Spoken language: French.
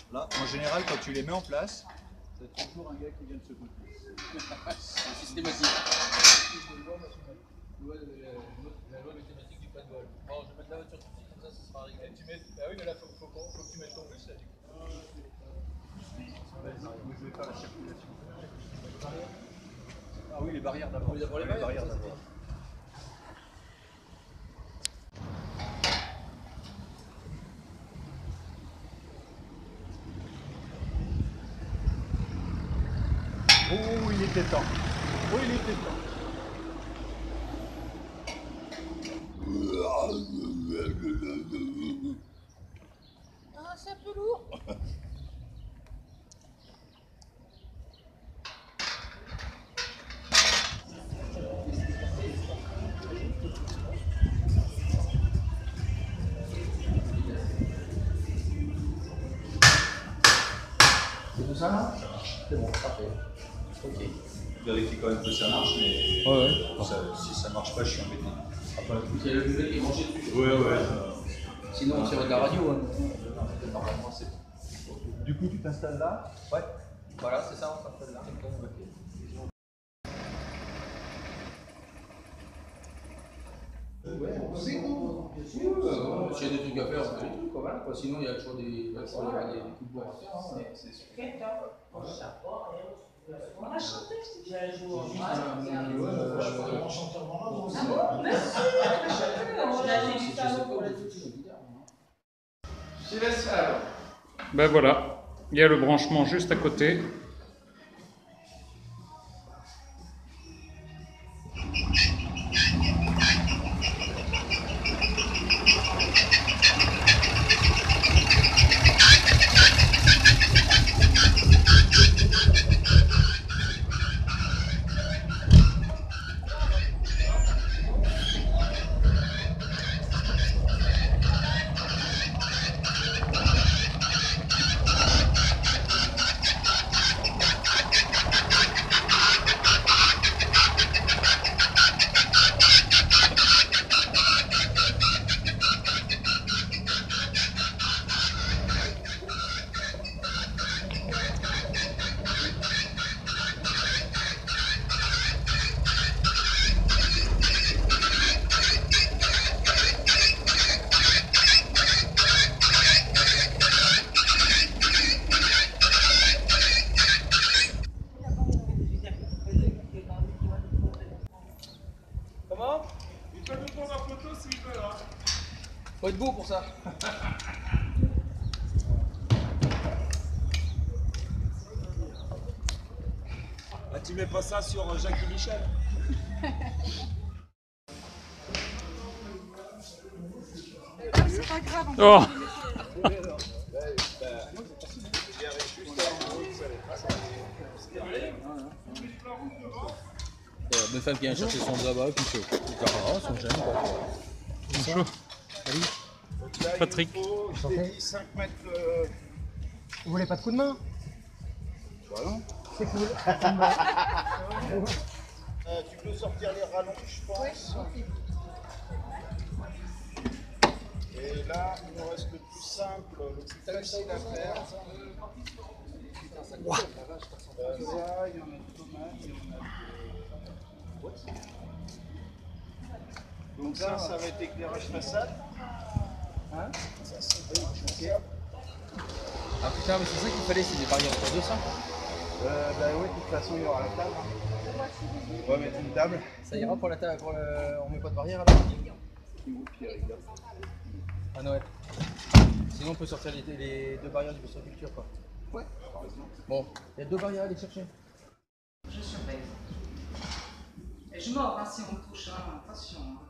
Là, en général, quand tu les mets en place, t'as toujours un gars qui vient de se couper. C'est systématique. La loi mathématique du pas de bol. Bon, je vais mettre la voiture tout de suite, comme ça sera réglé. Ah oui, mais là, faut que tu mettes ton bus. Je vais faire la circulation. Ah oui, les barrières d'abord. Oui, d'abord les barrières d'abord. Oh, il était temps. Oh, il était temps. Ah, c'est un peu lourd. C'est tout ça là? C'est bon, parfait. Ok. Vérifie quand même que ça marche, mais Ouais. si ça marche pas, je suis embêté. Il y a le buvet qui est branché dessus. Ouais. Sinon, on tire de la radio. Hein. Normalement, c'est bon. Du coup, tu t'installes là. Ouais. Voilà, c'est ça, on s'appelle là. S'il y a des trucs à faire, on fait des trucs, voilà. Sinon, il y a toujours des coups de bois à faire. C'est sûr. On a chanté, je t'ai dit un jour. Je laisse ça alors. Ben voilà, il y a le branchement juste à côté. Comment? Il peut nous prendre la photo s'il veut là. Faut être beau pour ça. Ah, tu mets pas ça sur Jacques et Michel? C'est pas grave. Oh! Bonne femme qui vient chercher son là-bas, puis chaud. Ils sont jeunes quoi. Bonjour. Patrick. Je t'ai dit 5 mètres. Vous voulez pas de coup de main? Bah non. C'est cool. Tu peux sortir les rallonges, je pense. Et là, il nous reste le plus simple, le plus facile à faire. Ça, il y en a de tomates, il y en a de... Donc ça va être éclairage façade. Hein? Ah putain, mais c'est ça qu'il fallait, c'est des barrières autour de ça. Bah ouais, de toute façon, il y aura la table. On va mettre une table. Ça ira pour la table, on met pas de barrière là? À Noël. Sinon on peut sortir les deux barrières du Bistro Culture quoi. Ouais. Bon, il y a deux barrières à aller chercher. Je surveille. Et je mords hein, si on me touche, hein. Attention. Hein.